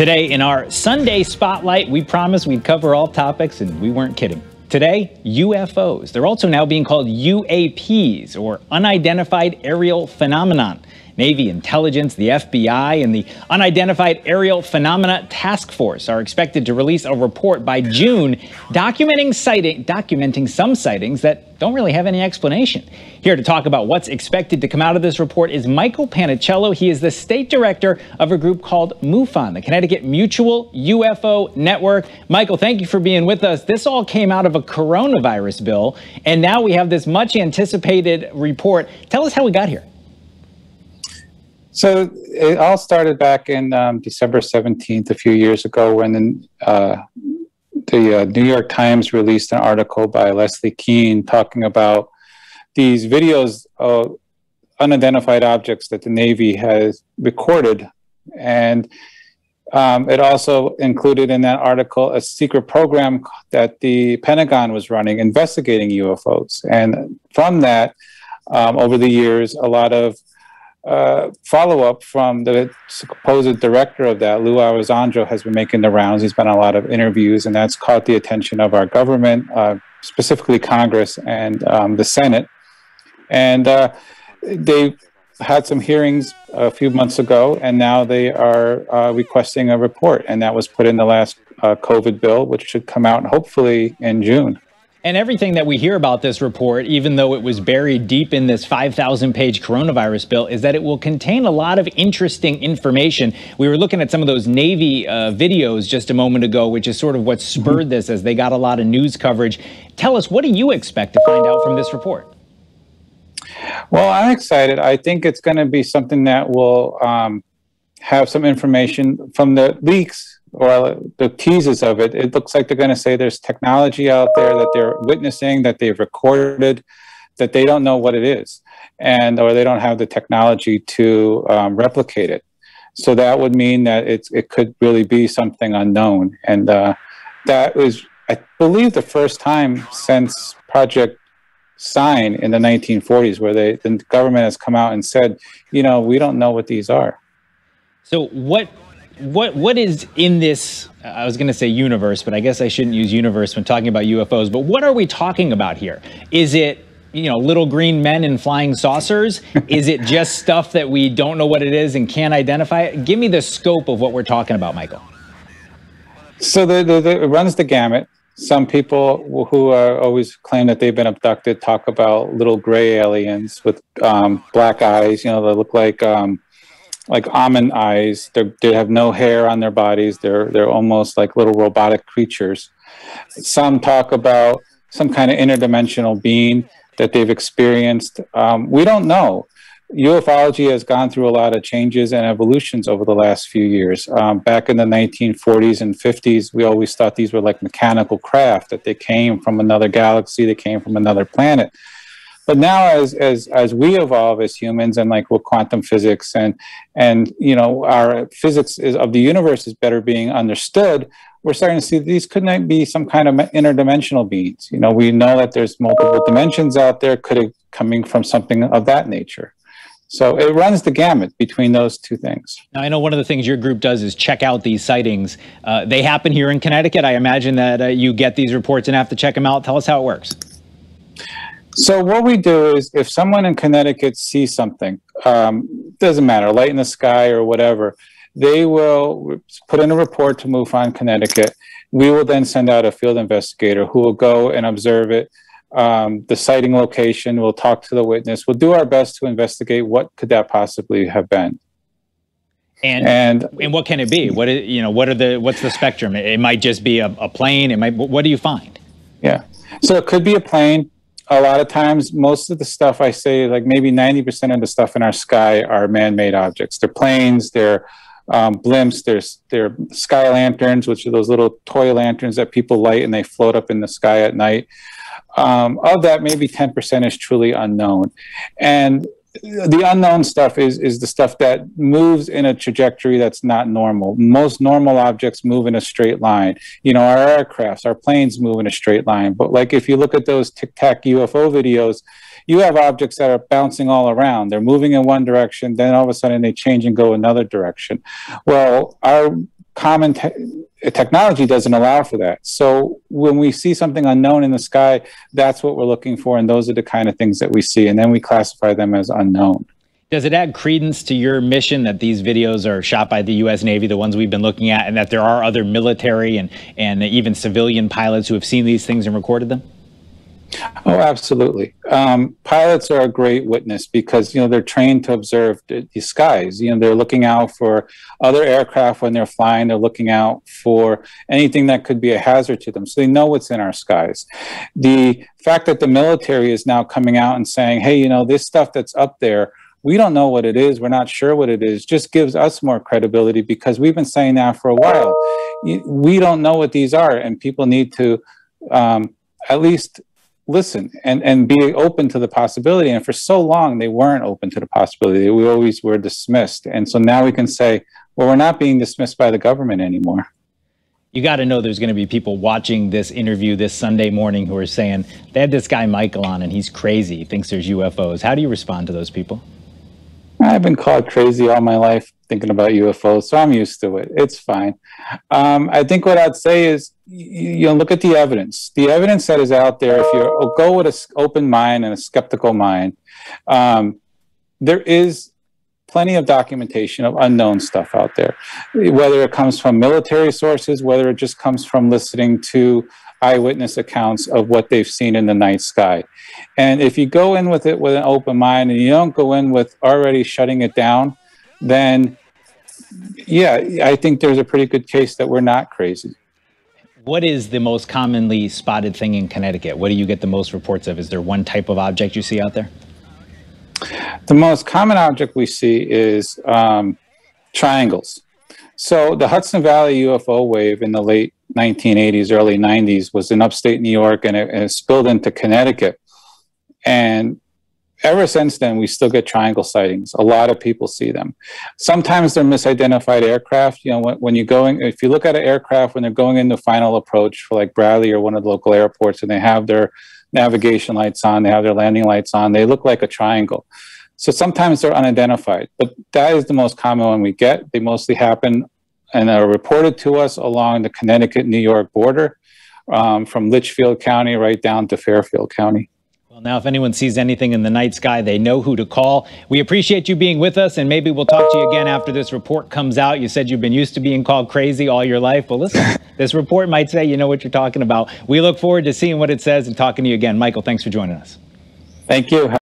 Today in our Sunday Spotlight, we promised we'd cover all topics, and we weren't kidding. Today, UFOs. They're also now being called UAPs, or Unidentified Aerial Phenomenon. Navy intelligence, the FBI, and the Unidentified Aerial Phenomena Task Force are expected to release a report by June documenting some sightings that don't really have any explanation. Here to talk about what's expected to come out of this report is Michael Panichello. He is the state director of a group called MUFON, the Connecticut Mutual UFO Network. Michael, thank you for being with us. This all came out of a coronavirus bill, and now we have this much anticipated report. Tell us how we got here. So it all started back in December 17th, a few years ago, when the New York Times released an article by Leslie Kean talking about these videos of unidentified objects that the Navy has recorded. And it also included in that article a secret program that the Pentagon was running investigating UFOs. And from that, over the years, a lot of follow-up from the supposed director of that, Lou Elizondo, has been making the rounds. He's been on a lot of interviews, and that's caught the attention of our government, specifically Congress and the Senate. And they had some hearings a few months ago, and now they are requesting a report, and that was put in the last COVID bill, which should come out hopefully in June. And everything that we hear about this report, even though it was buried deep in this 5,000-page coronavirus bill, is that it will contain a lot of interesting information. We were looking at some of those Navy videos just a moment ago, which is sort of what spurred this, as they got a lot of news coverage. Tell us, what do you expect to find out from this report? Well, I'm excited. I think it's going to be something that will have some information from the leaks or the teases of it. It looks like they're going to say there's technology out there that they're witnessing, that they've recorded, that they don't know what it is, or they don't have the technology to replicate it. So that would mean that it could really be something unknown. And that was, I believe, the first time since Project Sign in the 1940s, where the government has come out and said, you know, we don't know what these are. So what is in this, I was going to say universe, but I guess I shouldn't use universe when talking about UFOs, but what are we talking about here? Is it, you know, little green men in flying saucers? Is it just stuff that we don't know what it is and can't identify it? Give me the scope of what we're talking about, Michael. So it runs the gamut. Some people who always claim that they've been abducted talk about little gray aliens with black eyes, you know, they look like almond eyes. They have no hair on their bodies. They're almost like little robotic creatures. Some talk about some kind of interdimensional being that they've experienced. We don't know. Ufology has gone through a lot of changes and evolutions over the last few years. Back in the 1940s and 50s, we always thought these were like mechanical craft, that they came from another galaxy, they came from another planet. But now, as we evolve as humans, and like with quantum physics and you know, our physics of the universe is better being understood, we're starting to see these could not be some kind of interdimensional beings. You know, we know that there's multiple dimensions out there, coming from something of that nature. So it runs the gamut between those two things. Now, I know one of the things your group does is check out these sightings. They happen here in Connecticut. I imagine that you get these reports and have to check them out. Tell us how it works. So what we do is, if someone in Connecticut sees something, doesn't matter, light in the sky or whatever, they will put in a report to MUFON Connecticut. We will then send out a field investigator who will go and observe it, the sighting location. We'll talk to the witness. We'll do our best to investigate what could that possibly have been. And what can it be? What's the spectrum? It might just be a plane. What do you find? Yeah. So it could be a plane. A lot of times, most of the stuff I say, like maybe 90% of the stuff in our sky are man-made objects. They're planes, they're blimps, they're sky lanterns, which are those little toy lanterns that people light and they float up in the sky at night. Of that, maybe 10% is truly unknown. And the unknown stuff is the stuff that moves in a trajectory that's not normal. Most normal objects move in a straight line. You know, our aircrafts, our planes move in a straight line. But like if you look at those Tic Tac UFO videos, you have objects that are bouncing all around. They're moving in one direction, then all of a sudden they change and go another direction. Well, our common technology doesn't allow for that. So when we see something unknown in the sky, that's what we're looking for, and those are the kind of things that we see, and then we classify them as unknown. Does it add credence to your mission that these videos are shot by the U.S. Navy, the ones we've been looking at, and that there are other military and even civilian pilots who have seen these things and recorded them? Oh, absolutely. Pilots are a great witness because, they're trained to observe the skies. They're looking out for other aircraft when they're flying. They're looking out for anything that could be a hazard to them. So they know what's in our skies. The fact that the military is now coming out and saying, hey, this stuff that's up there, we don't know what it is. We're not sure what it is. Just gives us more credibility because we've been saying that for a while. We don't know what these are, and people need to at least listen and be open to the possibility. And for so long, they weren't open to the possibility. We always were dismissed. And so now we can say, well, we're not being dismissed by the government anymore. You got to know there's going to be people watching this interview this Sunday morning who are saying, they had this guy Michael on and he's crazy. He thinks there's UFOs. How do you respond to those people? I've been called crazy all my life thinking about UFOs, so I'm used to it. It's fine. I think what I'd say is, look at the evidence. The evidence that is out there, if you go with an open mind and a skeptical mind, there is plenty of documentation of unknown stuff out there, whether it comes from military sources, whether it just comes from listening to eyewitness accounts of what they've seen in the night sky. And if you go in with it with an open mind and you don't go in with already shutting it down, then yeah, I think there's a pretty good case that we're not crazy. What is the most commonly spotted thing in Connecticut? What do you get the most reports of? Is there one type of object you see out there? The most common object we see is triangles. So the Hudson Valley UFO wave in the late 1980s, early 90s was in upstate New York, and it spilled into Connecticut. And ever since then, we still get triangle sightings. A lot of people see them. Sometimes they're misidentified aircraft. When you're going, if you look at an aircraft when they're going into final approach for like Bradley or one of the local airports, and they have their navigation lights on, they have their landing lights on, they look like a triangle. So sometimes they're unidentified, but that is the most common one we get. They mostly happen and are reported to us along the Connecticut-New York border, from Litchfield County right down to Fairfield County. Well, now if anyone sees anything in the night sky, they know who to call. We appreciate you being with us, and maybe we'll talk to you again after this report comes out. You said you've been used to being called crazy all your life. Well, listen, this report might say you know what you're talking about. We look forward to seeing what it says and talking to you again. Michael, thanks for joining us. Thank you.